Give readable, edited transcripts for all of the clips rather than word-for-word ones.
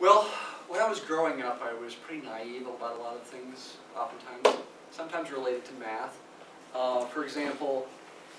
Well, when I was growing up, I was pretty naive about a lot of things, oftentimes, sometimes related to math. For example,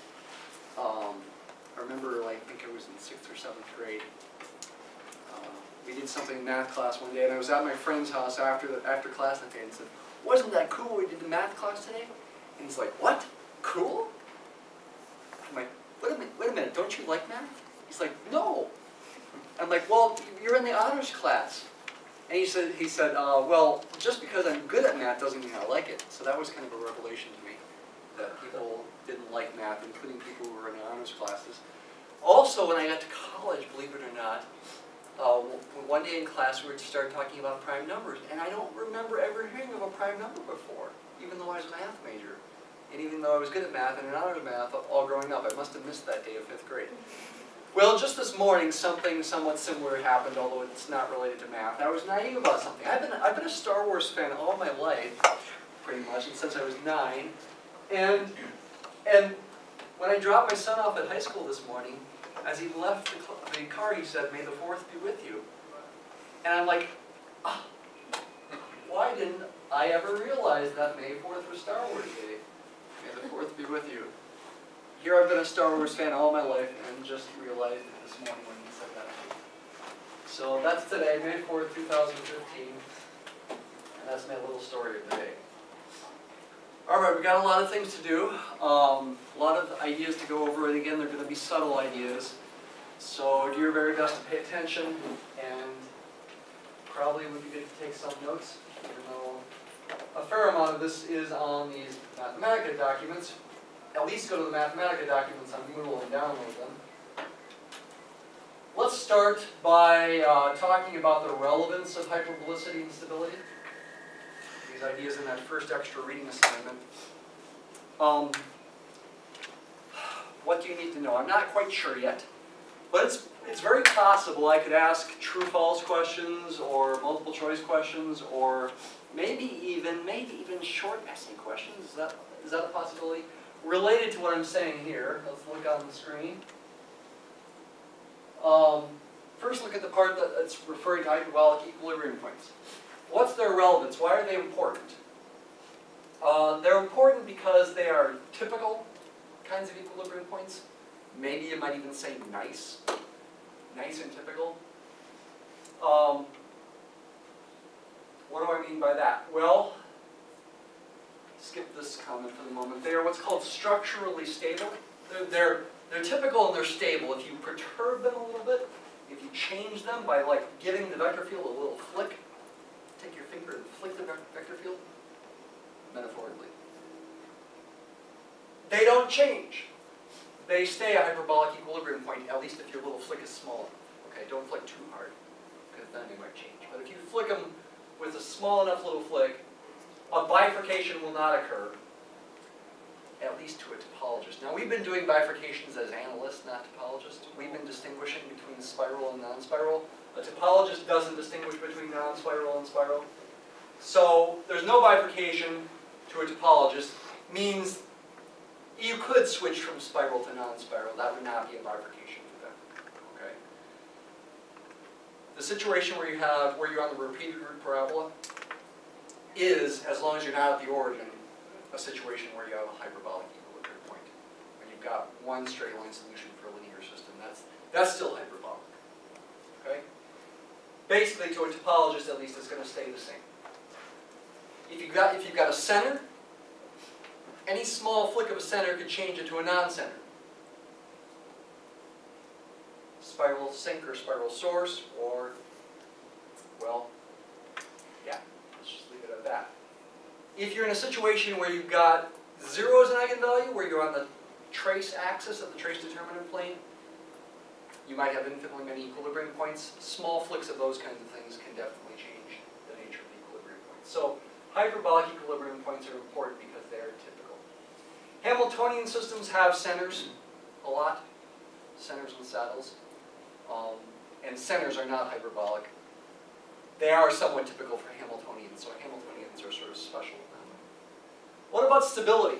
I remember, I think I was in 6th or 7th grade. We did something in math class one day, and I was at my friend's house after class that day and said, "Wasn't that cool we did the math class today?" And he's like, "What? Cool?" I'm like, wait a minute, don't you like math?" He's like, "No." I'm like, "Well, you're in the honors class." And he said, "Well, just because I'm good at math doesn't mean I like it." So that was kind of a revelation to me, that people didn't like math, including people who were in the honors classes. Also, when I got to college, believe it or not, one day in class we started talking about prime numbers, and I don't remember ever hearing of a prime number before, even though I was a math major. And even though I was good at math and in honors math all growing up, I must have missed that day of 5th grade. Well, just this morning, something somewhat similar happened, although it's not related to math. I was naive about something. I've been a Star Wars fan all my life, pretty much, and since I was 9. And when I dropped my son off at high school this morning, as he left the car, he said, "May the 4th be with you." And I'm like, oh, why didn't I ever realize that May 4th was Star Wars Day? May the 4th be with you. Here I've been a Star Wars fan all my life and just realized it this morning when he said that. So that's today, May 4th, 2015. And that's my little story of the day. Alright, we've got a lot of things to do. A lot of ideas to go over, and again, they're going to be subtle ideas. So do your very best to pay attention, and probably would be good to take some notes, even though a fair amount of this is on these Mathematica documents. At least go to the Mathematica documents on Moodle and download them. Let's start by talking about the relevance of hyperbolicity and stability. These ideas in that first extra reading assignment. What do you need to know? I'm not quite sure yet, but it's very possible I could ask true-false questions or multiple choice questions, or maybe even short essay questions. Is that a possibility? Related to what I'm saying here. Let's look on the screen. First, look at the part that's referring to hyperbolic equilibrium points. What's their relevance? Why are they important? They're important because they are typical kinds of equilibrium points. Maybe you might even say nice. Nice and typical. What do I mean by that? Well, skip this comment for the moment. They are what's called structurally stable. They're typical and they're stable. If you perturb them a little bit, if you change them by giving the vector field a little flick, take your finger and flick the vector field, metaphorically, they don't change. They stay a hyperbolic equilibrium point, at least if your little flick is small enough. Okay, don't flick too hard, because then they might change. But if you flick them with a small enough little flick, a bifurcation will not occur, at least to a topologist. Now, we've been doing bifurcations as analysts, not topologists. We've been distinguishing between spiral and non-spiral. A topologist doesn't distinguish between non-spiral and spiral. So there's no bifurcation to a topologist. Means you could switch from spiral to non-spiral. That would not be a bifurcation for them. Okay. The situation where you're on the repeated root parabola is, as long as you're not at the origin, a situation where you have a hyperbolic equilibrium point. When you've got one straight line solution for a linear system, that's still hyperbolic. Okay? Basically, to a topologist at least, it's going to stay the same. If you've got a center, any small flick of a center could change it to a non-center. Spiral sink or spiral source, or, well, yeah, let's just leave it at that. If you're in a situation where you've got 0 as an eigenvalue, where you're on the trace axis of the trace determinant plane, you might have infinitely many equilibrium points. Small flicks of those kinds of things can definitely change the nature of the equilibrium points. So hyperbolic equilibrium points are important because they are typical. Hamiltonian systems have centers a lot, centers and saddles, and centers are not hyperbolic. They are somewhat typical for Hamiltonians, so Hamiltonians are sort of special. What about stability?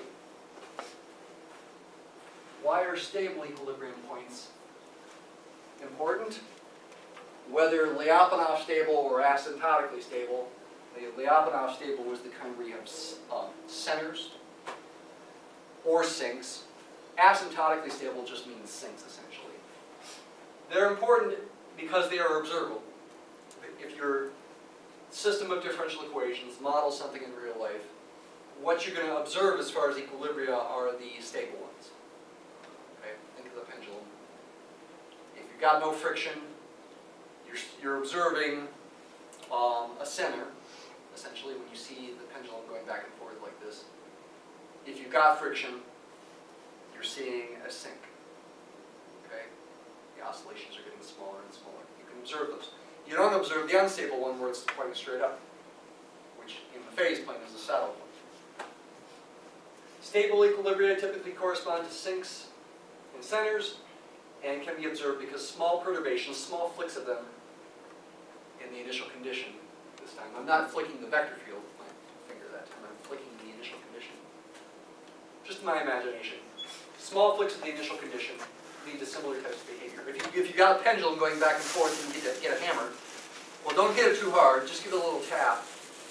Why are stable equilibrium points important? whether Lyapunov stable or asymptotically stable. The Lyapunov stable was the kind where you have centers or sinks. Asymptotically stable just means sinks, essentially. They're important because they are observable. If your system of differential equations models something in real life, what you're going to observe as far as equilibria are the stable ones. Okay? Think of the pendulum. If you've got no friction, you're observing a center, essentially, when you see the pendulum going back and forth like this. If you've got friction, you're seeing a sink. Okay? The oscillations are getting smaller and smaller. You can observe those. You don't observe the unstable one where it's pointing straight up, which in the phase plane is the saddle point. Stable equilibria typically correspond to sinks and centers and can be observed because small perturbations, small flicks of them in the initial condition this time. I'm not flicking the vector field with my finger that time. I'm flicking the initial condition. Just my imagination. Small flicks of the initial condition lead to similar types of behavior. If you got a pendulum going back and forth and you get a hammer, well, don't hit it too hard. Just give it a little tap.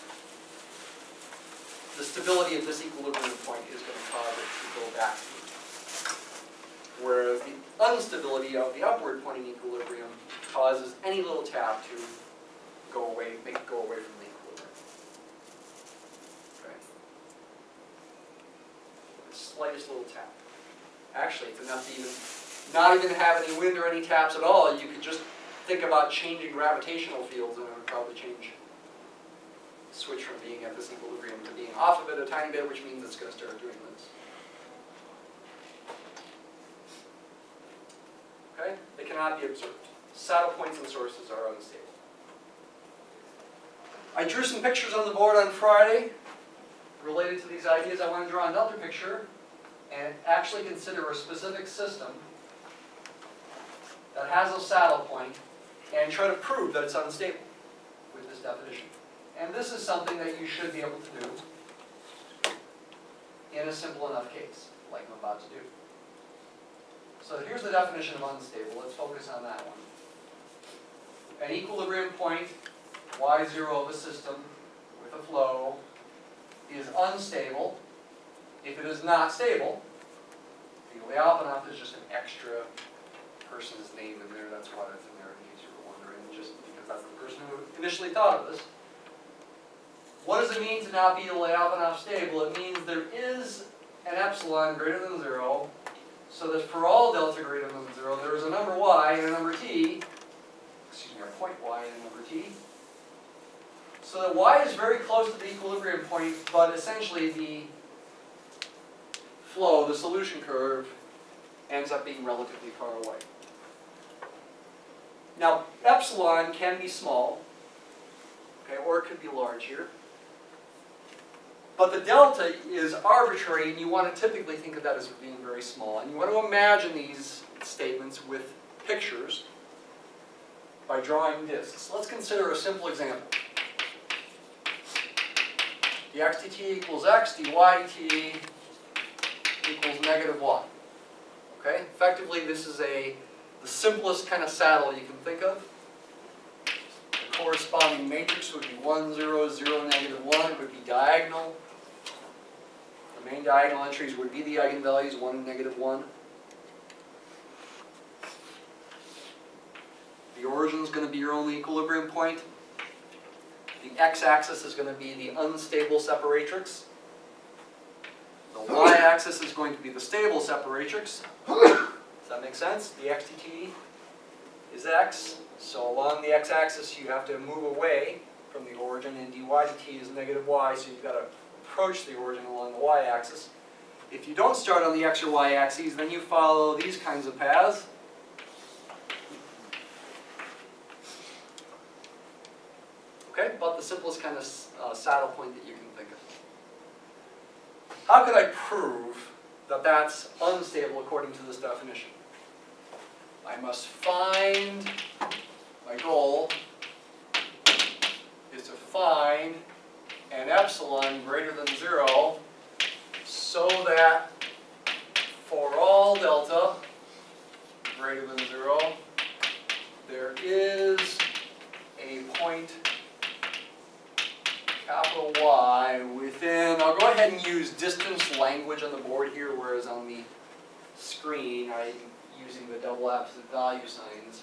The stability of this equilibrium point is going to cause it to go back. Whereas the instability of the upward pointing equilibrium causes any little tap to go away, make it go away from the equilibrium. Okay. The slightest little tap. Actually, it's enough to even not even have any wind or any taps at all. You could just think about changing gravitational fields and it would probably switch from being at this equilibrium to being off of it a tiny bit, which means it's going to start doing this. Okay? They cannot be observed. Saddle points and sources are unstable. I drew some pictures on the board on Friday related to these ideas. I want to draw another picture and actually consider a specific system that has a saddle point and try to prove that it's unstable with this definition. And this is something that you should be able to do in a simple enough case, like I'm about to do. So here's the definition of unstable. Let's focus on that one. An equilibrium point, y0 of a system with a flow, is unstable if it is not stable. The Lyapunov is just an extra person's name in there. That's why that's in there, in case you were wondering, just because that's the person who initially thought of this. What does it mean to not be a Lyapunov stable? It means there is an epsilon greater than 0, so that for all delta greater than 0, there is a number y and a number t, excuse me, a point y and a number t. So that y is very close to the equilibrium point, but essentially the flow, the solution curve, ends up being relatively far away. Now, epsilon can be small, okay, or it could be large here. But the delta is arbitrary, and you want to typically think of that as being very small. And you want to imagine these statements with pictures by drawing disks. Let's consider a simple example. dx dt equals x, dy dt equals -1. Okay? Effectively, this is the simplest kind of saddle you can think of. The corresponding matrix would be 1, 0, 0, -1. It would be diagonal. The main diagonal entries would be the eigenvalues, 1 and -1. The origin is going to be your only equilibrium point. The x-axis is going to be the unstable separatrix. The y-axis is going to be the stable separatrix. Does that make sense? The x dt is x. So along the x-axis you have to move away from the origin, and dy dt is -y, so you've got to approach the origin along the y-axis. If you don't start on the x or y-axes, then you follow these kinds of paths. Okay, about the simplest kind of saddle point that you can think of. How could I prove that that's unstable according to this definition? I must find, my goal is to find an epsilon greater than 0 so that for all delta greater than 0, there is a point capital Y within, I'll go ahead and use distance language on the board here, whereas on the screen I'm using the double absolute value signs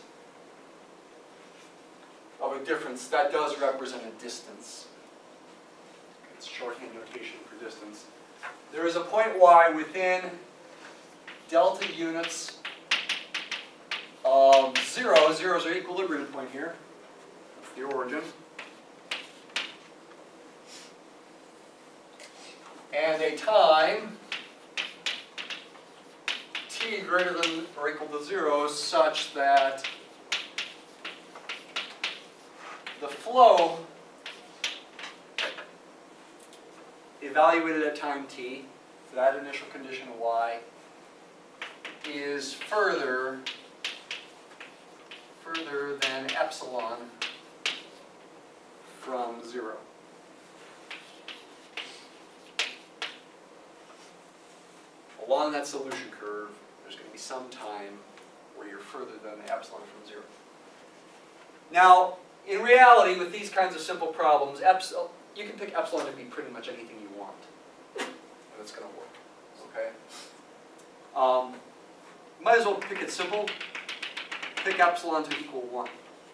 of a difference. That does represent a distance. It's shorthand notation for distance. There is a point Y within delta units of 0. 0 is our equilibrium point here. That's the origin. And a time t greater than or equal to 0 such that the flow evaluated at time t for that initial condition y is further than epsilon from 0. Along that solution curve, there's going to be some time where you're further than epsilon from 0. Now, in reality, with these kinds of simple problems, you can pick epsilon to be pretty much anything you want, and it's going to work. Okay. Might as well pick it simple. Pick epsilon to equal 1.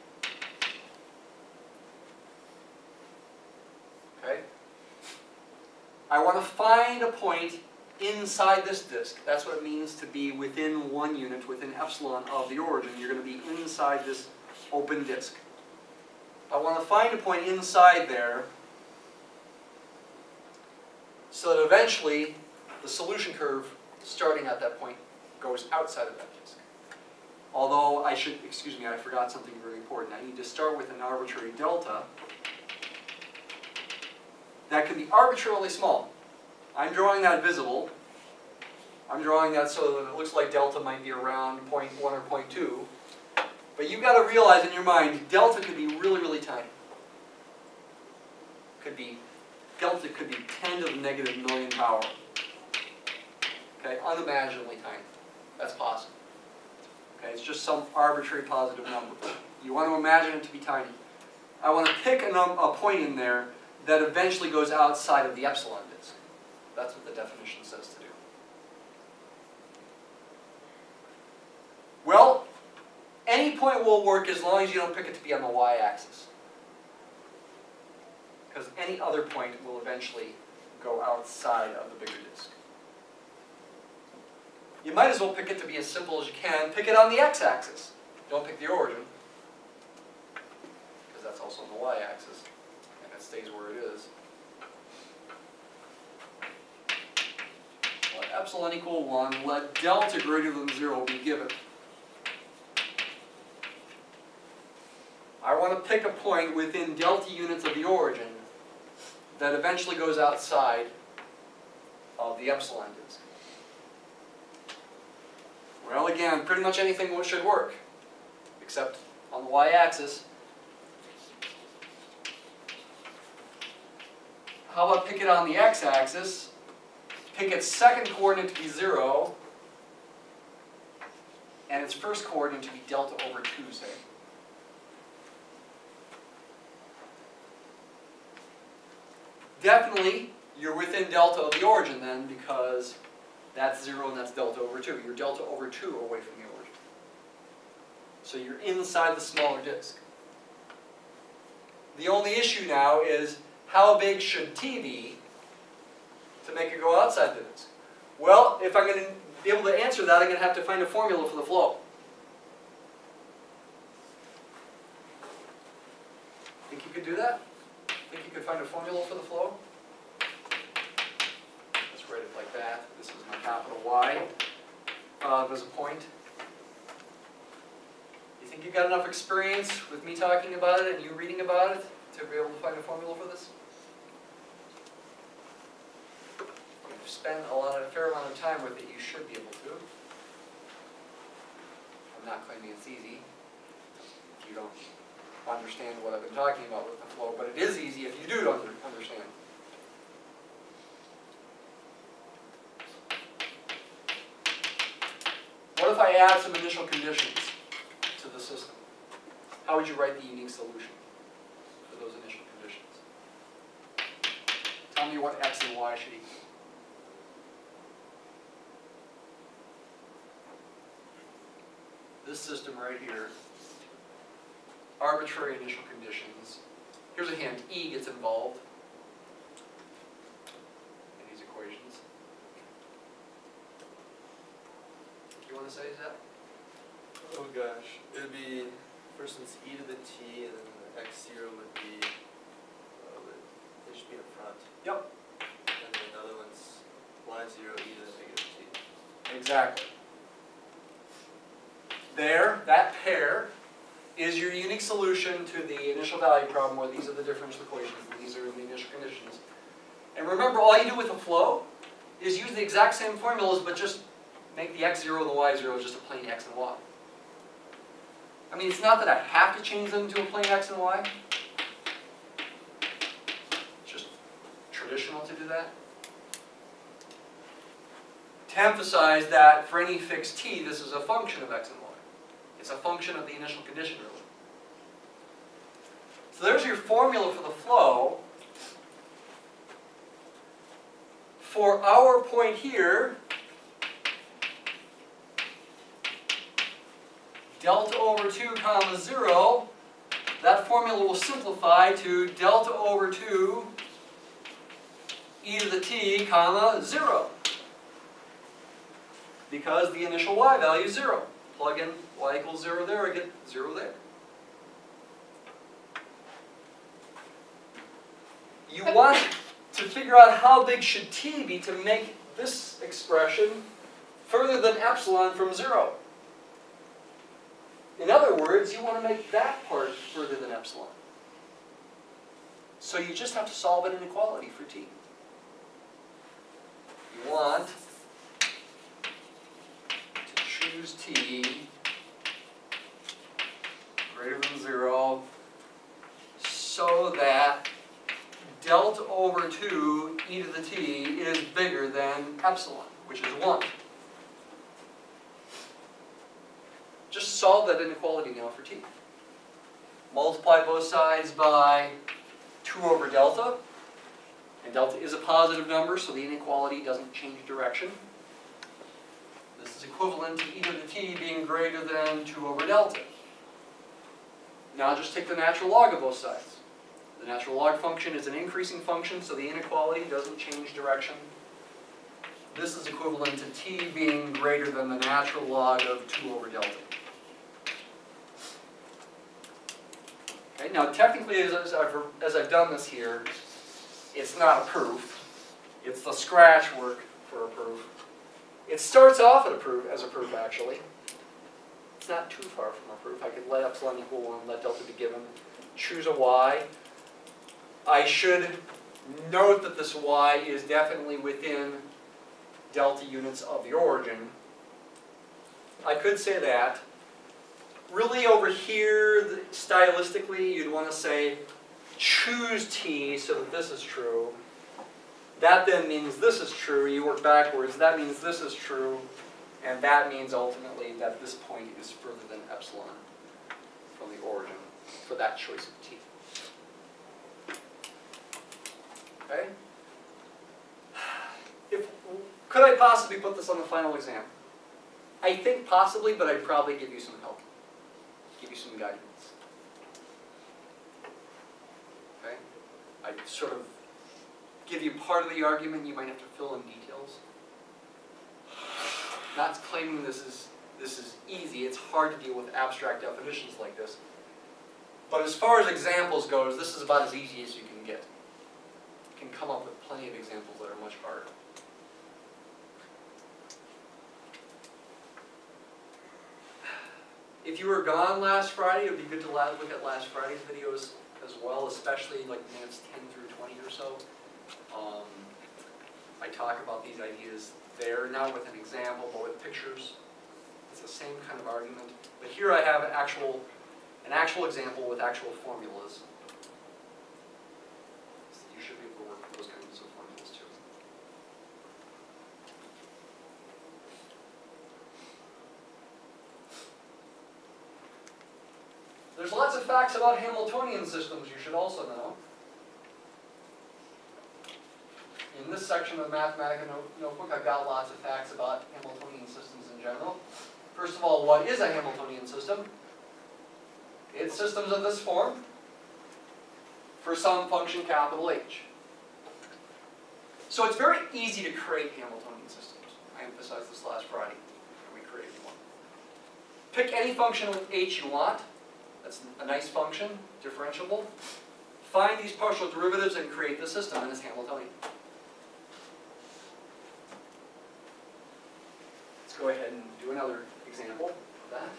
Okay. I want to find a point inside this disk. That's what it means to be within 1 unit, within epsilon of the origin. You're going to be inside this open disk. I want to find a point inside there so that eventually the solution curve starting at that point goes outside of that disk. Although I forgot something very important. I need to start with an arbitrary delta that can be arbitrarily small. I'm drawing that visible. I'm drawing that so that it looks like delta might be around 0.1 or 0.2. But you've got to realize in your mind, delta could be really, really tiny. Delta could be 10 to the negative million power. Okay, unimaginably tiny. That's possible. Okay, it's just some arbitrary positive number. You want to imagine it to be tiny. I want to pick a point in there that eventually goes outside of the epsilon disk. That's what the definition says to do. Well, any point will work as long as you don't pick it to be on the y-axis. Because any other point will eventually go outside of the bigger disk. You might as well pick it to be as simple as you can. Pick it on the x-axis. Don't pick the origin, because that's also on the y-axis, and it stays where it is. Let epsilon equal 1. Let delta greater than 0 be given. I want to pick a point within delta units of the origin that eventually goes outside of the epsilon disk. Well, again, pretty much anything should work, except on the y-axis. How about pick it on the x-axis? Pick its second coordinate to be 0, and its first coordinate to be delta over 2, say. Definitely, you're within delta of the origin then, because that's 0 and that's delta over 2. You're delta over 2 away from the origin. So you're inside the smaller disk. The only issue now is how big should t be to make it go outside the disk? Well, if I'm going to be able to answer that, I'm going to have to find a formula for the flow. Think you could do that? Think you could find a formula for the flow? Let's write it like that. This is my capital Y. There's a point. You think you've got enough experience with me talking about it and you reading about it to be able to find a formula for this? If you've spent a fair amount of time with it, you should be able to. I'm not claiming it's easy. If you don't understand what I've been talking about with the flow, but it is easy if you do understand. What if I add some initial conditions to the system? How would you write the unique solution? those initial conditions. Tell me what x and y should equal. This system right here, arbitrary initial conditions. Here's a hint, E gets involved in these equations. What do you want to say, Zach? Oh gosh, it would be, for instance, e to the t, and then the x0 would be, they should be in front. Yep. And then the other one's y0 e to the negative t. Exactly. There, that pair is your unique solution to the initial value problem where these are the differential equations and these are the initial conditions. And remember, all you do with the flow is use the exact same formulas, but just make the x0 and the y0 just a plain x and y. I mean, it's not that I have to change them to a plain x and y. It's just traditional to do that. To emphasize that for any fixed t, this is a function of x and y. It's a function of the initial condition, really. So there's your formula for the flow. For our point here, delta over 2 comma 0, that formula will simplify to delta over 2 e to the t comma 0. Because the initial y value is 0. Plug in y equals 0 there, I get 0 there. You want to figure out how big should t be to make this expression further than epsilon from 0. In other words, you want to make that part further than epsilon. So you just have to solve an inequality for t. You want to choose t greater than 0 so that delta over 2 e to the t is bigger than epsilon, which is 1. Just solve that inequality now for t. Multiply both sides by 2 over delta. And delta is a positive number, so the inequality doesn't change direction. This is equivalent to e to the t being greater than 2 over delta. Now just take the natural log of both sides. The natural log function is an increasing function, so the inequality doesn't change direction. This is equivalent to t being greater than the natural log of 2 over delta. Okay, now technically, as I've done this here, it's not a proof. It's the scratch work for a proof. It starts off as a proof, actually. It's not too far from a proof. I could let epsilon equal 1, let delta be given, choose a y. I should note that this y is definitely within delta units of the origin. I could say that. Really over here, stylistically, you'd want to say choose t so that this is true. That then means this is true. You work backwards. That means this is true. And that means ultimately that this point is further than epsilon from the origin for that choice of t. Okay? Could I possibly put this on the final exam? I think possibly, but I'd probably give you some help. Give you some guidance. Okay? I'd sort of give you part of the argument. You might have to fill in details. Not claiming this is easy. It's hard to deal with abstract definitions like this. But as far as examples goes, this is about as easy as you can get. You can come up with plenty of examples that are much harder. If you were gone last Friday, it would be good to look at last Friday's videos as well, especially like minutes 10 through 20 or so. I talk about these ideas there, not with an example, but with pictures. It's the same kind of argument. But here I have an actual example with actual formulas. So you should be able to work with those kinds of formulas too. There's lots of facts facts about Hamiltonian systems you should also know. In this section of the Mathematica notebook, I've got lots of facts about Hamiltonian systems in general. First of all, what is a Hamiltonian system? It's systems of this form for some function capital H. So it's very easy to create Hamiltonian systems. I emphasized this last Friday, and we created one. Pick any function with H you want. That's a nice function, differentiable. Find these partial derivatives and create the system, and it's Hamiltonian. Let's go ahead and do another example of that.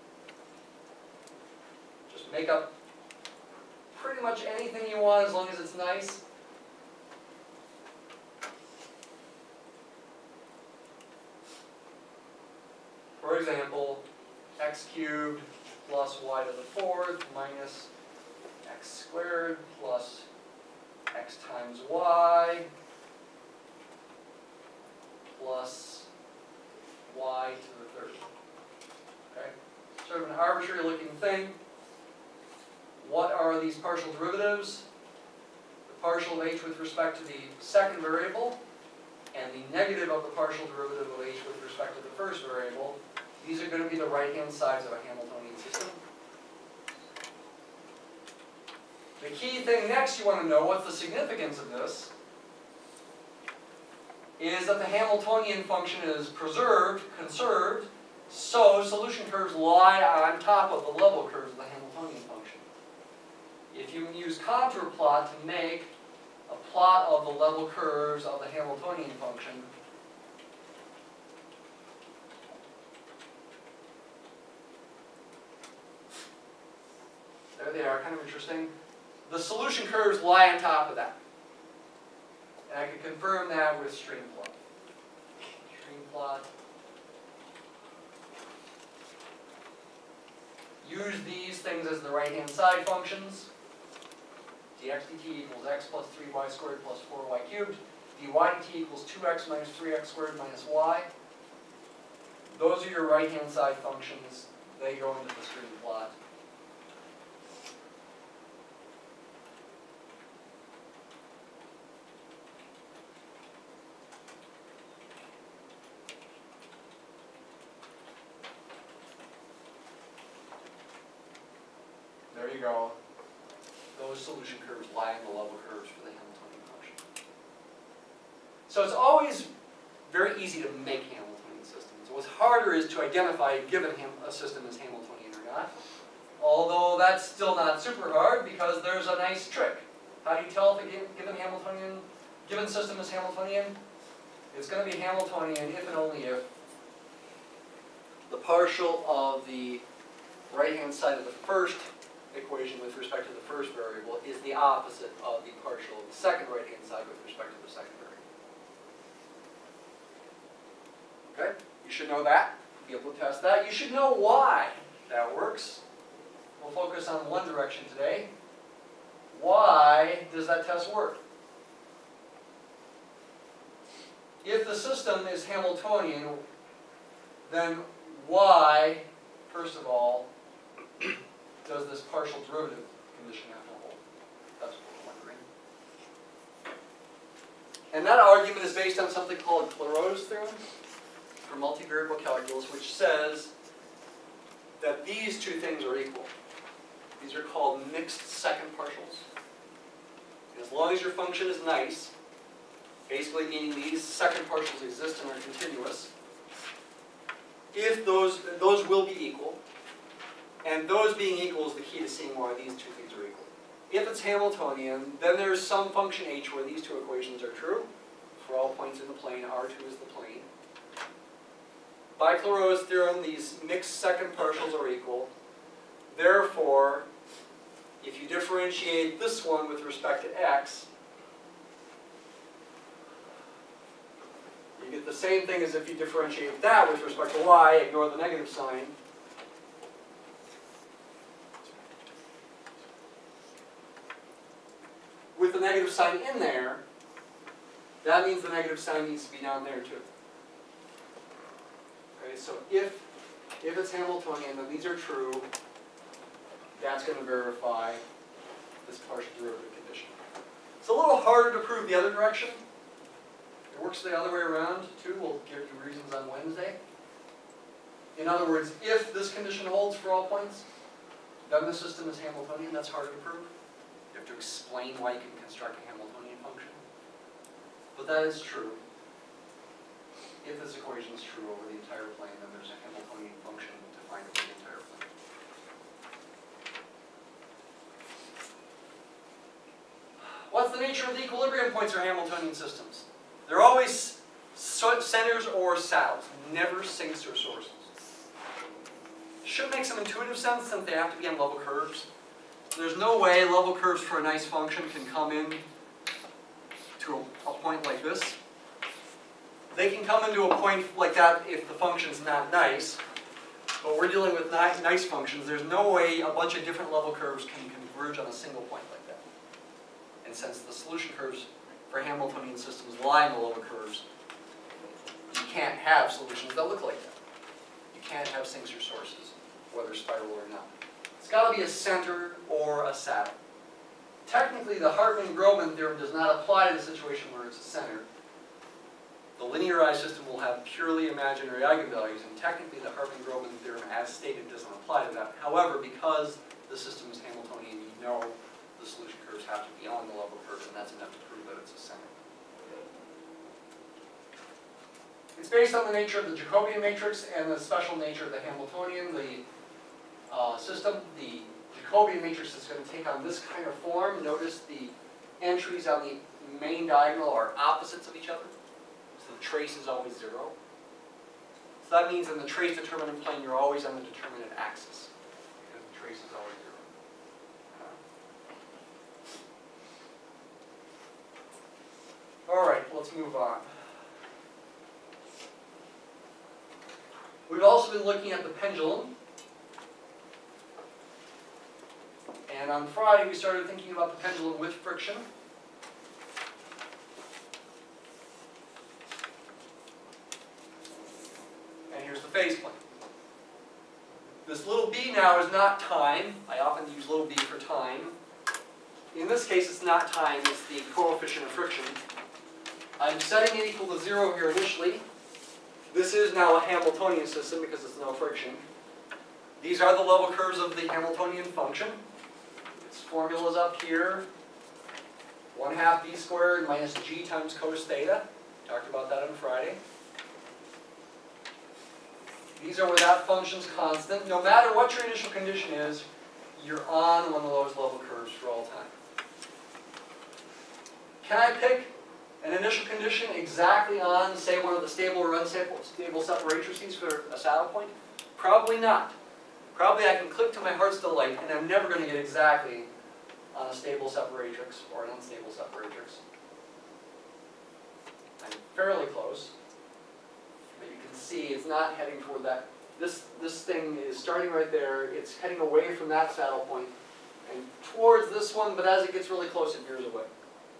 Just make up pretty much anything you want as long as it's nice. For example, x cubed plus y to the 4th minus x squared plus x times y plus y to the 3rd. Okay? Sort of an arbitrary looking thing. What are these partial derivatives? The partial of h with respect to the second variable and the negative of the partial derivative of h with respect to the first variable. These are going to be the right-hand sides of a Hamiltonian system. The key thing next you want to know, what's the significance of this, is that the Hamiltonian function is preserved, conserved, so solution curves lie on top of the level curves of the Hamiltonian function. If you use contour plot to make a plot of the level curves of the Hamiltonian function, there they are, kind of interesting. The solution curves lie on top of that. And I can confirm that with stream plot. Stream plot. Use these things as the right-hand side functions. dx dt equals x plus 3y squared plus 4y cubed. dy dt equals 2x minus 3x squared minus y. Those are your right-hand side functions. They go into the stream plot. There you go. Those solution curves lie in the level curves for the Hamiltonian function. So it's always very easy to make Hamiltonian systems. What's harder is to identify given a system is Hamiltonian or not. Although that's still not super hard because there's a nice trick. How do you tell if a given system is Hamiltonian? It's going to be Hamiltonian if and only if the partial of the right-hand side of the first equation with respect to the first variable is the opposite of the partial of the second right-hand side with respect to the second variable. Okay? You should know that. Be able to test that. You should know why that works. We'll focus on one direction today. Why does that test work? If the system is Hamiltonian, then why, first of all, does this partial derivative condition have to hold? That's what we're wondering. And that argument is based on something called Clairaut's theorem for multivariable calculus, which says that these two things are equal. These are called mixed second partials. As long as your function is nice, basically meaning these second partials exist and are continuous, if those will be equal, and those being equal is the key to seeing why these two things are equal. If it's Hamiltonian, then there's some function h where these two equations are true. For all points in the plane, R2 is the plane. By Clairaut's theorem, these mixed second partials are equal. Therefore, if you differentiate this one with respect to x, you get the same thing as if you differentiate that with respect to y, ignore the negative sign. With the negative sign in there, that means the negative sign needs to be down there too. Okay, so if it's Hamiltonian, then these are true. that's going to verify this partial derivative condition. It's a little harder to prove the other direction. It works the other way around too. We'll give you reasons on Wednesday. In other words, if this condition holds for all points, then the system is Hamiltonian. That's harder to prove. You have to explain why you can construct a Hamiltonian function. But that is true. If this equation is true over the entire plane, then there's a Hamiltonian function defined over the entire plane. What's the nature of the equilibrium points for Hamiltonian systems? They're always centers or saddles, never sinks or sources. Should make some intuitive sense since they have to be on level curves. There's no way level curves for a nice function can come in to a point like this. They can come into a point like that if the function's not nice, but we're dealing with nice functions. There's no way a bunch of different level curves can converge on a single point like that. And since the solution curves for Hamiltonian systems lie in the level curves, you can't have solutions that look like that. You can't have sinks or sources, whether spiral or not. It's got to be a center or a saddle. Technically, the Hartman-Grobman theorem does not apply to the situation where it's a center. The linearized system will have purely imaginary eigenvalues, and technically the Hartman-Grobman theorem, as stated, doesn't apply to that. However, because the system is Hamiltonian, you know the solution curves have to be on the level curve, and that's enough to prove that it's a center. It's based on the nature of the Jacobian matrix and the special nature of the Hamiltonian. The system, the Jacobian matrix is going to take on this kind of form. Notice the entries on the main diagonal are opposites of each other. So the trace is always 0. So that means in the trace determinant plane, you're always on the determinant axis, because the trace is always 0. All right, let's move on. We've also been looking at the pendulum. And on Friday, we started thinking about the pendulum with friction. And here's the phase plane. This little b now is not time. I often use little b for time. In this case, it's not time. It's the coefficient of friction. I'm setting it equal to 0 here initially. This is now a Hamiltonian system because it's no friction. These are the level curves of the Hamiltonian function. Its formula is up here. 1/2 b squared minus g times cos theta. Talked about that on Friday. These are where that function's constant. No matter what your initial condition is, you're on one of those level curves for all time. Can I pick an initial condition exactly on, say, one of the stable or unstable separatrices for a saddle point? Probably not. Probably I can click to my heart's delight, and I'm never going to get exactly on a stable separatrix or an unstable separatrix. I'm fairly close, but you can see it's not heading toward that. This thing is starting right there. It's heading away from that saddle point and towards this one, but as it gets really close, it veers away.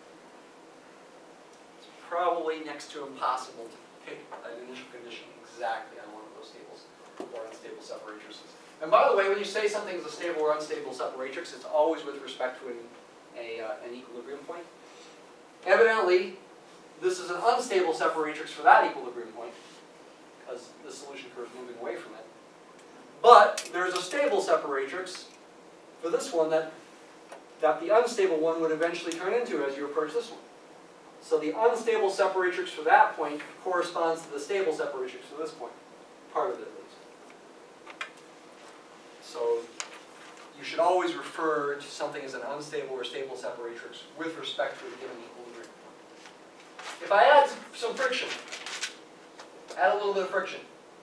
Probably next to impossible to pick an initial condition exactly on one of those stables or unstable separatrices. And by the way, when you say something is a stable or unstable separatrix, it's always with respect to an equilibrium point. Evidently, this is an unstable separatrix for that equilibrium point, because the solution curve is moving away from it. But there's a stable separatrix for this one that the unstable one would eventually turn into as you approach this one. So the unstable separatrix for that point corresponds to the stable separatrix for this point. Part of it, at least. So you should always refer to something as an unstable or stable separatrix with respect to a given equilibrium. If I add some friction, add a little bit of friction,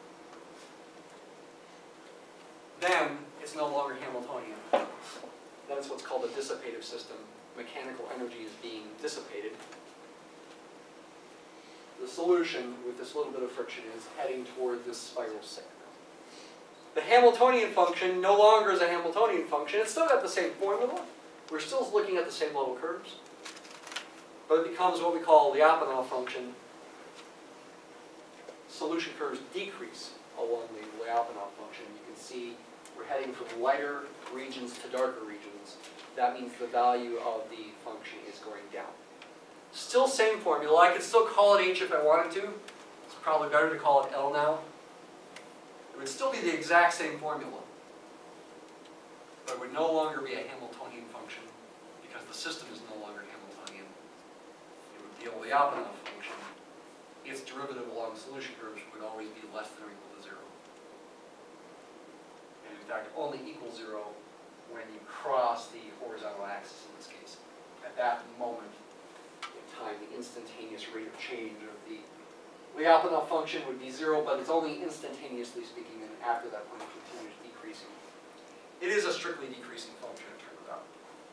then it's no longer Hamiltonian. Then it's what's called a dissipative system. Mechanical energy is being dissipated. The solution with this little bit of friction is heading toward this spiral sector. The Hamiltonian function no longer is a Hamiltonian function. It's still got the same formula. We're still looking at the same level curves. But it becomes what we call a Lyapunov function. Solution curves decrease along the Lyapunov function. You can see we're heading from lighter regions to darker regions, that means the value of the function is going down. Still same formula. I could still call it h if I wanted to. It's probably better to call it L now. It would still be the exact same formula. But it would no longer be a Hamiltonian function because the system is no longer Hamiltonian. It would be a Lyapunov function. Its derivative along solution curves would always be less than or equal to 0. And in fact, only equals 0 when you cross the horizontal axis in this case. At that moment in time, the instantaneous rate of change of the Lyapunov function would be 0, but it's only instantaneously speaking, and after that point it continues decreasing. It is a strictly decreasing function, it turns out.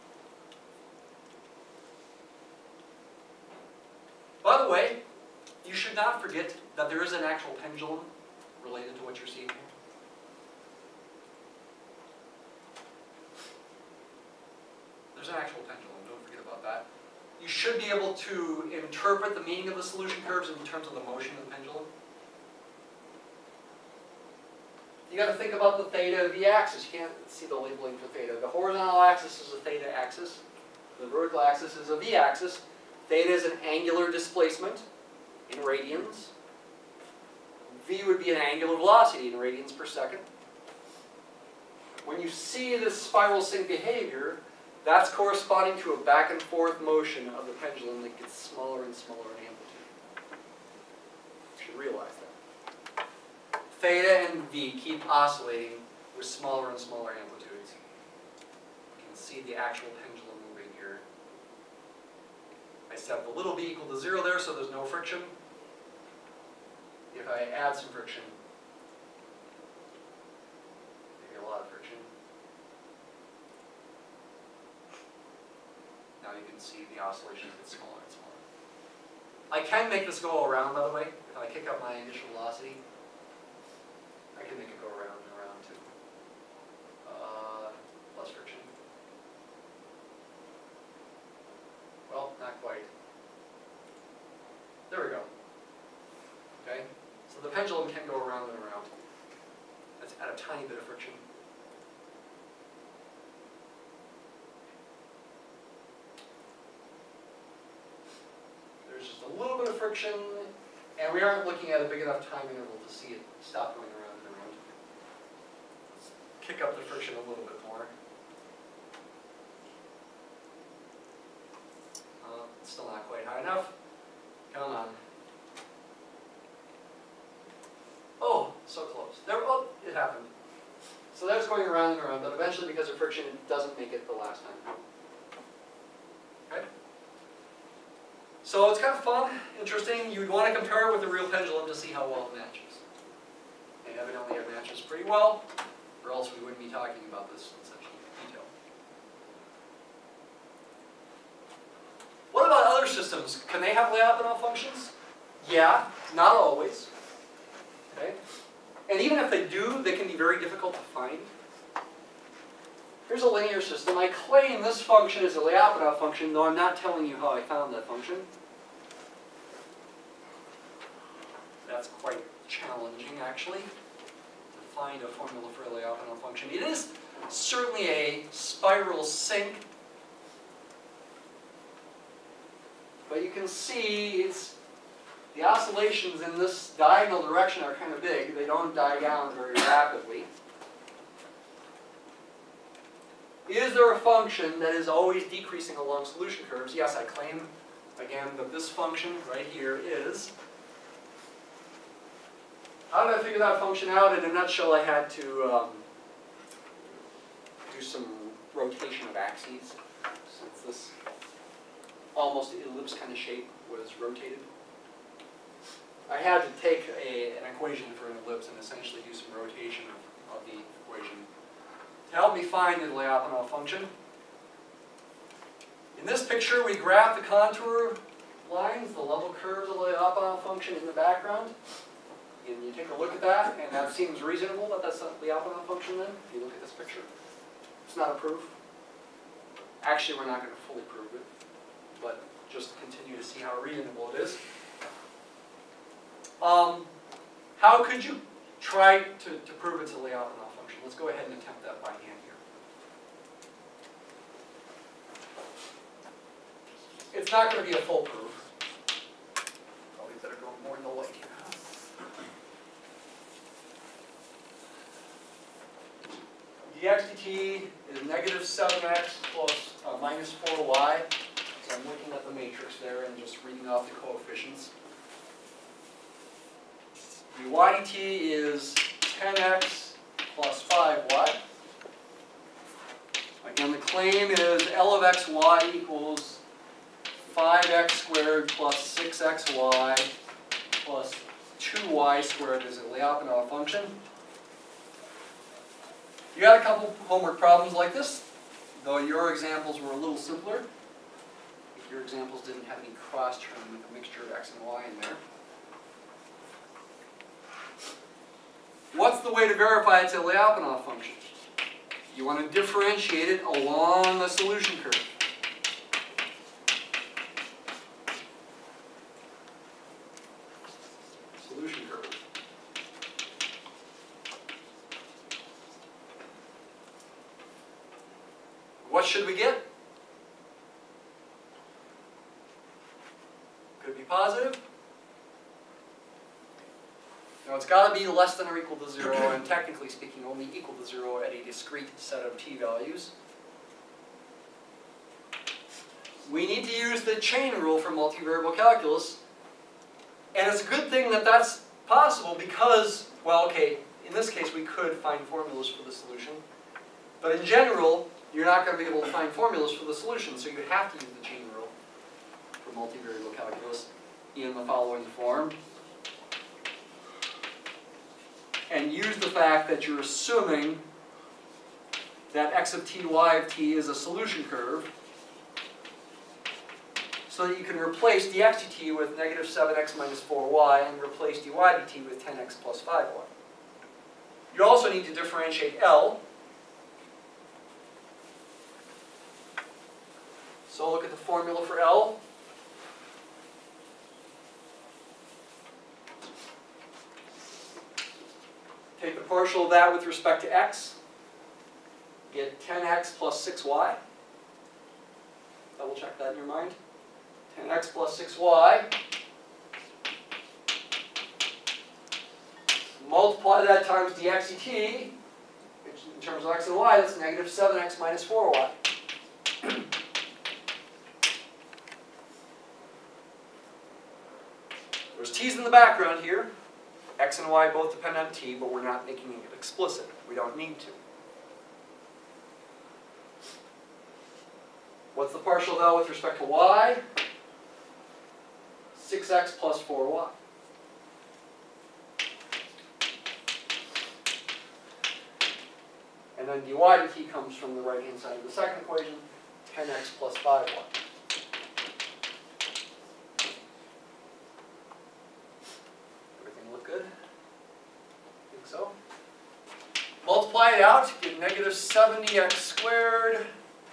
By the way, you should not forget that there is an actual pendulum related to what you're seeing here. There's an actual pendulum, don't forget about that. You should be able to interpret the meaning of the solution curves in terms of the motion of the pendulum. You got to think about the theta of the axis. You can't see the labeling for theta. The horizontal axis is a theta axis. The vertical axis is a v axis. Theta is an angular displacement in radians. V would be an angular velocity in radians per second. When you see this spiral sync behavior, that's corresponding to a back and forth motion of the pendulum that gets smaller and smaller in amplitude. You should realize that. Theta and V keep oscillating with smaller and smaller amplitudes. You can see the actual pendulum moving here. I set the little v equal to 0 there, so there's no friction. If I add some friction, maybe a lot of friction, now you can see the oscillations get smaller and smaller. I can make this go around, by the way. If I kick up my initial velocity, I can make it go around and around too. Less friction. Well, not quite. There we go. Okay? So the pendulum can go around and around. That's at a tiny bit of friction. There's just a little bit of friction, and we aren't looking at a big enough time interval to see it stop going around and around. Let's kick up the friction a little bit more. It's still not quite high enough. Come on. Oh, so close. There, oh, it happened. So that's going around and around, but eventually because of friction, it doesn't make it the last time. Okay? So it's kind of fun, interesting. You'd want to compare it with a real pendulum to see how well it matches. And evidently it matches pretty well, or else we wouldn't be talking about this in such detail. What about other systems? Can they have Lyapunov functions? Yeah, not always. Okay? And even if they do, they can be very difficult to find. Here's a linear system. I claim this function is a Lyapunov function, though I'm not telling you how I found that function. That's quite challenging, actually, to find a formula for a Lyapunov function. It is certainly a spiral sync, but you can see the oscillations in this diagonal direction are kind of big. They don't die down very rapidly. Is there a function that is always decreasing along solution curves? Yes, I claim, again, that this function right here is. How did I figure that function out? In a nutshell, I had to do some rotation of axes, since this almost ellipse kind of shape was rotated. I had to take an equation for an ellipse and essentially do some rotation of the equation to help me find the Lyapunov function. In this picture, we graph the contour lines, the level curves of the Lyapunov function in the background. And you take a look at that, and that seems reasonable that that's a Lyapunov function then, if you look at this picture. It's not a proof. Actually, we're not going to fully prove it, but just continue to see how reasonable it is. How could you try to prove it's a Lyapunov function? function. Let's go ahead and attempt that by hand here. It's not going to be a full proof. Probably better go more in the light here. dx dt is negative 7x plus minus 4y. So I'm looking at the matrix there and just reading off the coefficients. dy dt is 10x plus 5y. Again, the claim is L of xy equals 5x squared plus 6xy plus 2y squared is a Lyapunov function. You had a couple homework problems like this, though your examples were a little simpler. If your examples didn't have any cross-term with a mixture of x and y in there. What's the way to verify it's a Lyapunov function? You want to differentiate it along the solution curve. Solution curve. What should we get? Could it be positive? Now it's got to be less than or equal to 0, and technically speaking only equal to 0 at a discrete set of t values. We need to use the chain rule for multivariable calculus, and it's a good thing that that's possible because, well, okay, in this case we could find formulas for the solution, but in general you're not going to be able to find formulas for the solution, so you have to use the chain rule for multivariable calculus in the following form. And use the fact that you're assuming that x of t, y of t is a solution curve, so that you can replace dx dt with negative 7x minus 4y and replace dy dt with 10x plus 5y. You also need to differentiate L. So look at the formula for L. Take the partial of that with respect to x. Get 10x plus 6y. Double check that in your mind. 10x plus 6y. Multiply that times dx dt, which in terms of x and y, that's negative 7x minus 4y. There's t's in the background here. X and y both depend on t, but we're not making it explicit. We don't need to. What's the partial though with respect to y? 6x plus 4y. And then dy dt comes from the right-hand side of the second equation, 10x plus 5y. Everything look good? Think so? Multiply it out, get negative 70x squared.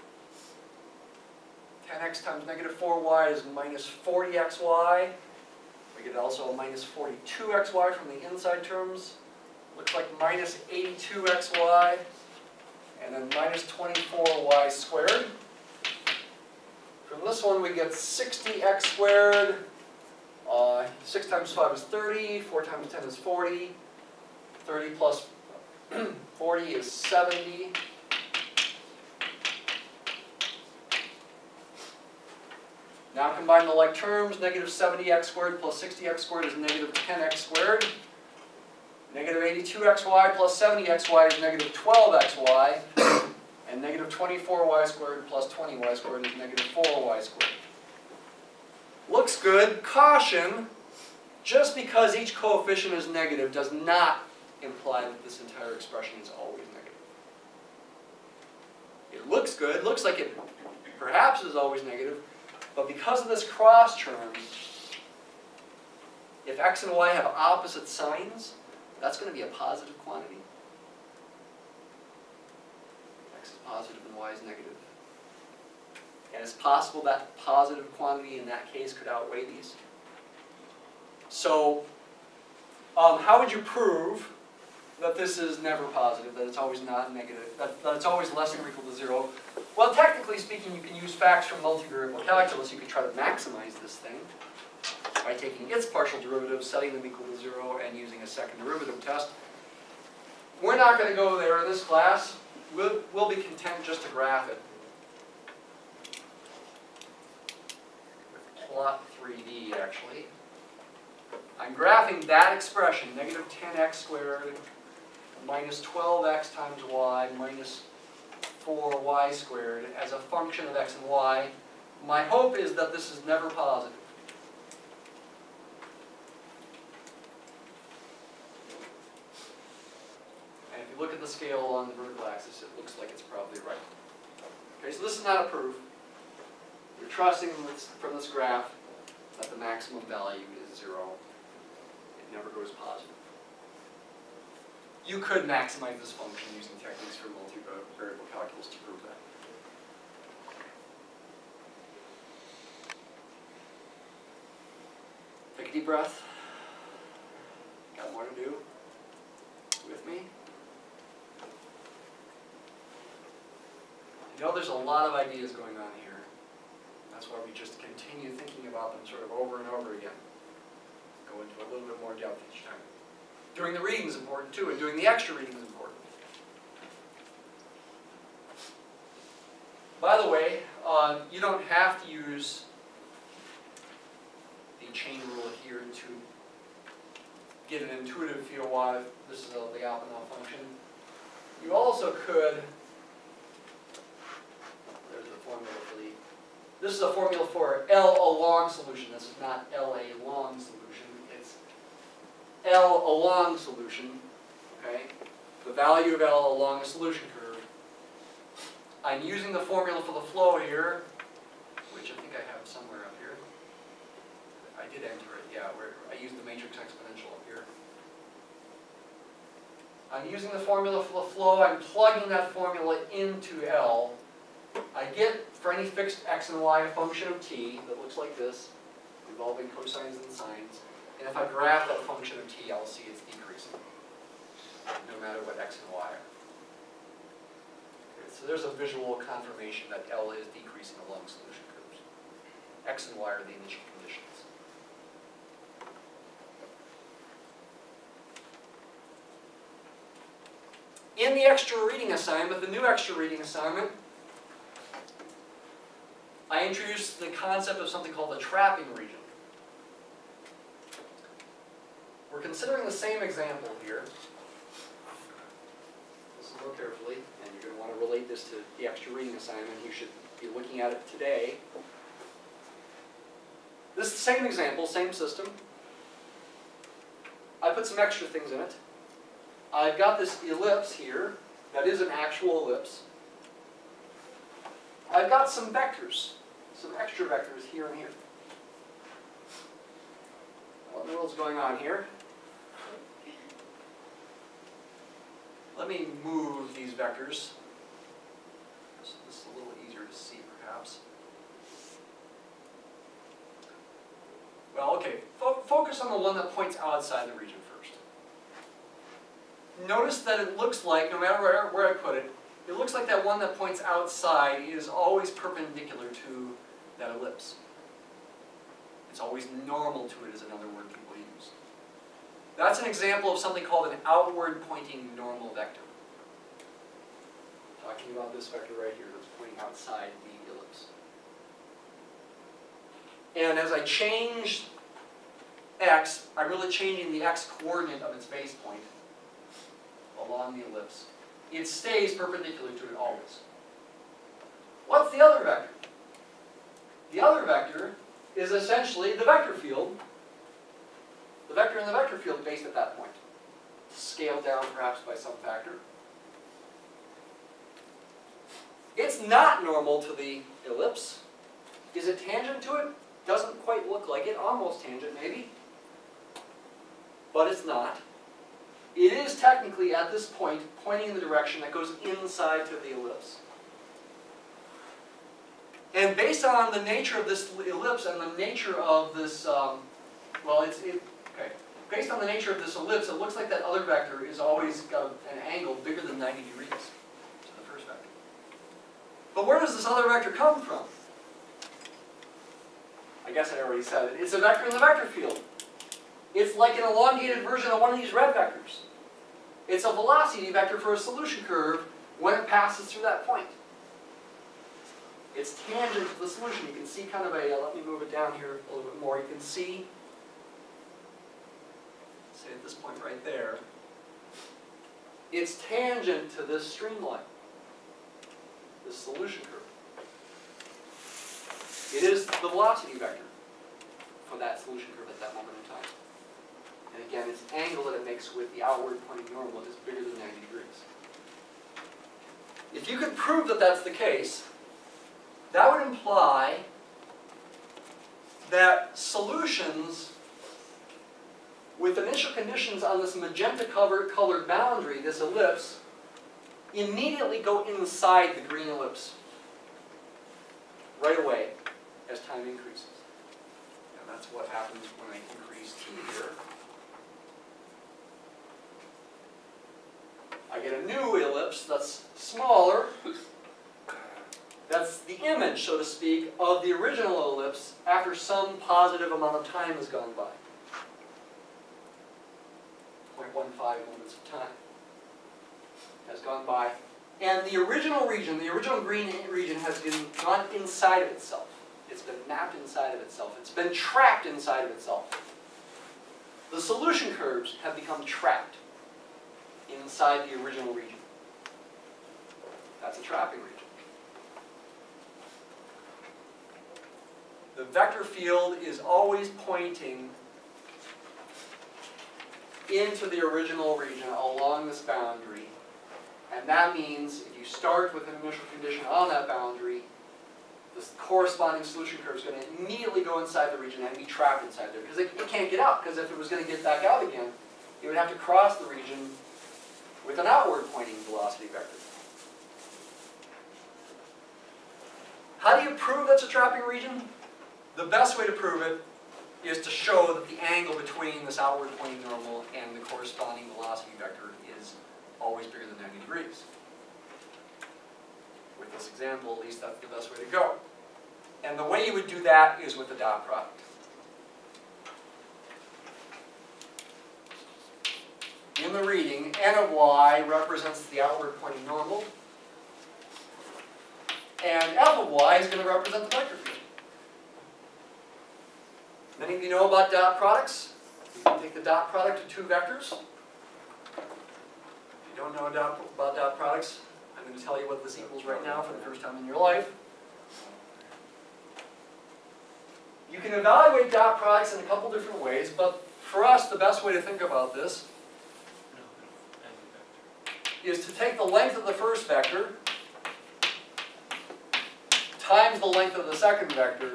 10x times negative 4y is minus 40xy. We get also a minus 42xy from the inside terms. Looks like minus 82xy. And then minus 24y squared. From this one we get 60x squared. 6 times 5 is 30. 4 times 10 is 40. 30 plus 40 is 70. Now combine the like terms. Negative 70x squared plus 60x squared is negative 10x squared. Negative 82xy plus 70xy is negative 12xy. And negative 24y squared plus 20y squared is negative 4y squared. Looks good. Caution. Just because each coefficient is negative does not imply that this entire expression is always negative. It looks good. Looks like it perhaps is always negative. But because of this cross term, if x and y have opposite signs, that's going to be a positive quantity. X is positive and y is negative. And it's possible that positive quantity in that case could outweigh these. So, how would you prove that this is never positive, that it's always not negative, that it's always less than or equal to 0. Well, technically speaking, you can use facts from multivariable calculus. You could try to maximize this thing by taking its partial derivatives, setting them equal to 0, and using a second derivative test. We're not going to go there in this class. We'll be content just to graph it. Plot 3D, actually. I'm graphing that expression, negative 10x squared minus 12x times y minus 4y squared, as a function of x and y. My hope is that this is never positive. And if you look at the scale along the vertical axis, it looks like it's probably right. Okay, so this is not a proof. We're trusting from this graph that the maximum value is 0. It never goes positive. You could maximize this function using techniques for multivariable calculus to prove that. Take a deep breath. Got more to do? With me? You know, there's a lot of ideas going on here. That's why we just continue thinking about them sort of over and over again. Go into a little bit more depth each time. Doing the reading is important too, and doing the extra reading is important. By the way, you don't have to use the chain rule here to get an intuitive feel why this is a Lyapunov function. You also could, there's the formula for the, this is a formula for L along solution. This is not L a long solution. It's L along solution, okay? The value of L along a solution curve. I'm using the formula for the flow here, which I think I have somewhere up here. I did enter it, yeah, where I used the matrix exponential up here. I'm using the formula for the flow. I'm plugging that formula into L. I get, for any fixed x and y, a function of t that looks like this, involving cosines and sines. And if I graph that function of t, I'll see it's decreasing, no matter what x and y are. Okay, so there's a visual confirmation that L is decreasing along solution curves. X and y are the initial conditions. In the extra reading assignment, the new extra reading assignment, I introduced the concept of something called the trapping region. We're considering the same example here. Listen real carefully, and you're going to want to relate this to the extra reading assignment. You should be looking at it today. This is the same example, same system. I put some extra things in it. I've got this ellipse here that is an actual ellipse. I've got some vectors, some extra vectors here and here. What in the world's going on here? Let me move these vectors. This is a little easier to see, perhaps. Well, okay, focus on the one that points outside the region first. Notice that it looks like, no matter where I put it, it looks like that one that points outside is always perpendicular to that ellipse. It's always normal to it, is another word people use. That's an example of something called an outward pointing normal vector. Talking about this vector right here that's pointing outside the ellipse. And as I change x, I'm really changing the x coordinate of its base point along the ellipse. It stays perpendicular to it always. What's the other vector? The other vector is essentially the vector field. The vector in the vector field based at that point. Scaled down perhaps by some factor. It's not normal to the ellipse. Is it tangent to it? Doesn't quite look like it. Almost tangent, maybe. But it's not. It is technically, at this point, pointing in the direction that goes inside to the ellipse. And based on the nature of this ellipse and the nature of this, okay. based on the nature of this ellipse, it looks like that other vector is always got an angle bigger than 90 degrees to the first vector. But where does this other vector come from? I guess I already said it. It's a vector in the vector field. It's like an elongated version of one of these red vectors. It's a velocity vector for a solution curve when it passes through that point. It's tangent to the solution. You can see kind of a, let me move it down here a little bit more. You can see, say at this point right there, it's tangent to this streamline, this solution curve. It is the velocity vector for that solution curve at that moment in time. And again, its angle that it makes with the outward pointing normal is bigger than 90 degrees. If you could prove that that's the case, that would imply that solutions with initial conditions on this magenta-colored boundary, this ellipse, immediately go inside the green ellipse right away as time increases. And that's what happens when I increase t here. I get a new ellipse that's smaller. That's the image, so to speak, of the original ellipse after some positive amount of time has gone by. 0.15 moments of time has gone by. And the original region, the original green region, has been gone inside of itself. It's been mapped inside of itself. It's been trapped inside of itself. The solution curves have become trapped inside the original region. That's a trapping region. The vector field is always pointing into the original region along this boundary. And that means if you start with an initial condition on that boundary, the corresponding solution curve is going to immediately go inside the region and be trapped inside there. Because it can't get out, because if it was going to get back out again, it would have to cross the region with an outward pointing velocity vector. How do you prove that's a trapping region? The best way to prove it is to show that the angle between this outward pointing normal and the corresponding velocity vector is always bigger than 90 degrees. With this example, at least that's the best way to go. And the way you would do that is with the dot product. In the reading, n of y represents the outward pointing normal, and f of y is going to represent the vector field. Many of you know about dot products. You can take the dot product of two vectors. If you don't know about dot products, I'm going to tell you what this equals right now for the first time in your life. You can evaluate dot products in a couple different ways, but for us, the best way to think about this is to take the length of the first vector times the length of the second vector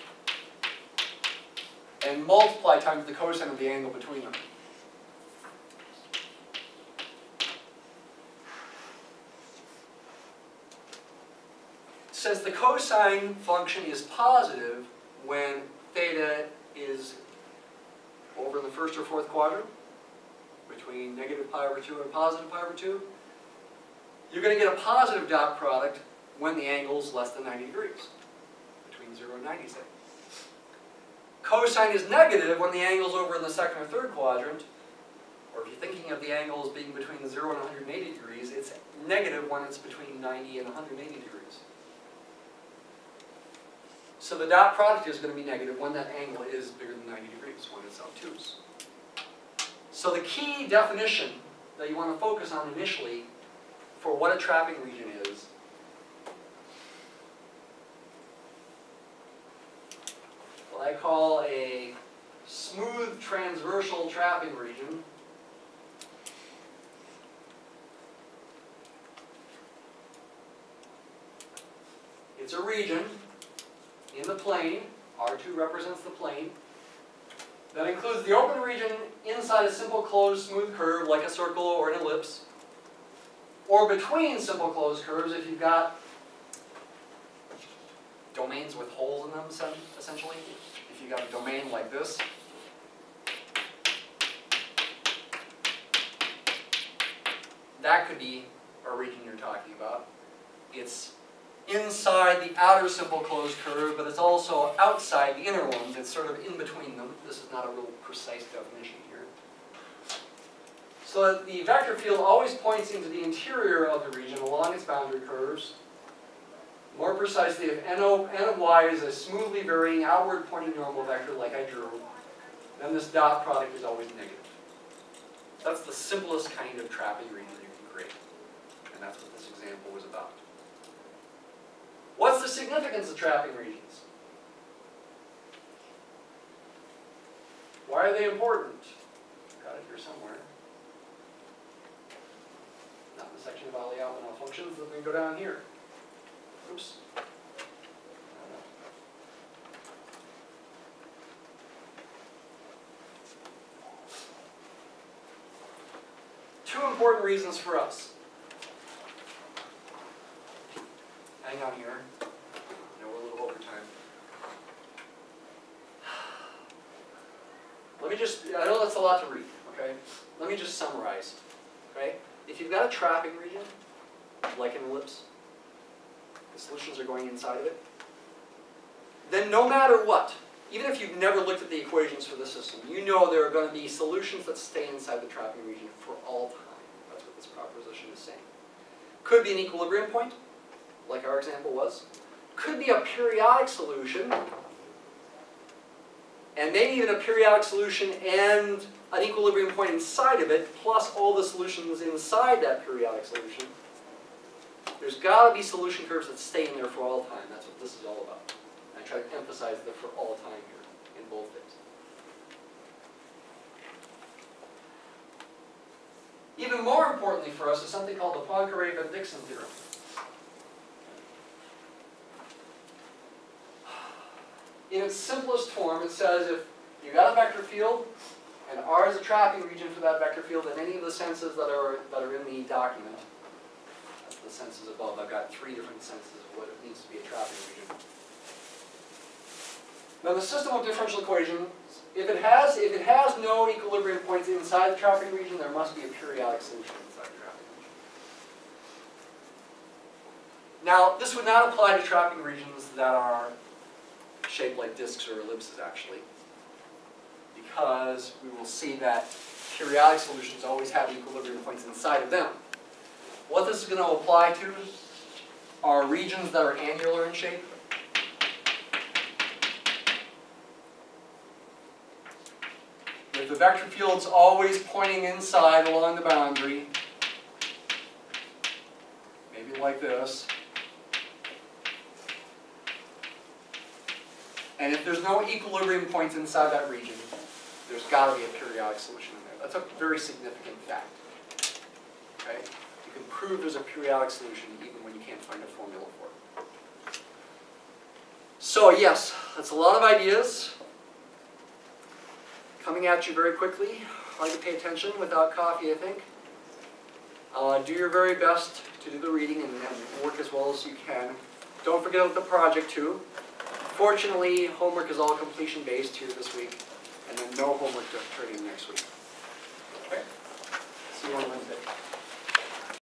and multiply times the cosine of the angle between them. Since the cosine function is positive when theta is over in the first or fourth quadrant, between negative pi over 2 and positive pi over 2, you're going to get a positive dot product when the angle is less than 90 degrees, between 0 and 90, say. Cosine is negative when the angle is over in the second or third quadrant, or if you're thinking of the angle as being between 0 and 180 degrees, it's negative when it's between 90 and 180 degrees. So the dot product is going to be negative when that angle is bigger than 90 degrees, when it's obtuse. So the key definition that you want to focus on initially for what a trapping region is what I call a smooth transversal trapping region. It's a region in the plane, R2 represents the plane, that includes the open region inside a simple closed smooth curve like a circle or an ellipse, or between simple closed curves if you've got domains with holes in them, essentially. If you've got a domain like this, that could be our region you're talking about. It's inside the outer simple closed curve, but it's also outside the inner ones. It's sort of in between them. This is not a real precise definition here. So that the vector field always points into the interior of the region along its boundary curves. More precisely, if n of y is a smoothly varying outward pointing normal vector like I drew, then this dot product is always negative. That's the simplest kind of trapping region you can create. And that's what this example was about. What's the significance of trapping regions? Why are they important? Got it here somewhere. Not in the section about Lyapunov functions. Let me go down here. Oops. Two important reasons for us. Hang on here. I know we're a little over time. Let me just, I know that's a lot to read, okay? Let me just summarize, okay? If you've got a trapping region, like an ellipse, the solutions are going inside of it, then no matter what, even if you've never looked at the equations for the system, you know there are going to be solutions that stay inside the trapping region for all time. That's what this proposition is saying. Could be an equilibrium point, like our example was. Could be a periodic solution, and maybe even a periodic solution and an equilibrium point inside of it, plus all the solutions inside that periodic solution. There's got to be solution curves that stay in there for all time. That's what this is all about. I try to emphasize the for all time here in both things. Even more importantly for us is something called the Poincare-Bendixson Theorem. In its simplest form, it says if you got a vector field, and R is a trapping region for that vector field in any of the senses that are in the document, the senses above, I've got 3 different senses of what it means to be a trapping region. Now the system of differential equations, if it has no equilibrium points inside the trapping region, there must be a periodic solution inside the trapping region. Now this would not apply to trapping regions that are shaped like disks or ellipses actually, because we will see that periodic solutions always have equilibrium points inside of them. What this is going to apply to are regions that are annular in shape. If the vector field's always pointing inside along the boundary, maybe like this, and if there's no equilibrium points inside that region, there's got to be a periodic solution in there. That's a very significant fact. Okay? You can prove there's a periodic solution even when you can't find a formula for it. So yes, that's a lot of ideas coming at you very quickly. Hard to pay attention without coffee, I think. Do your very best to do the reading and work as well as you can. Don't forget about the project too. Fortunately, homework is all completion based here this week, and then no homework to turn in next week. Okay? See you on Wednesday.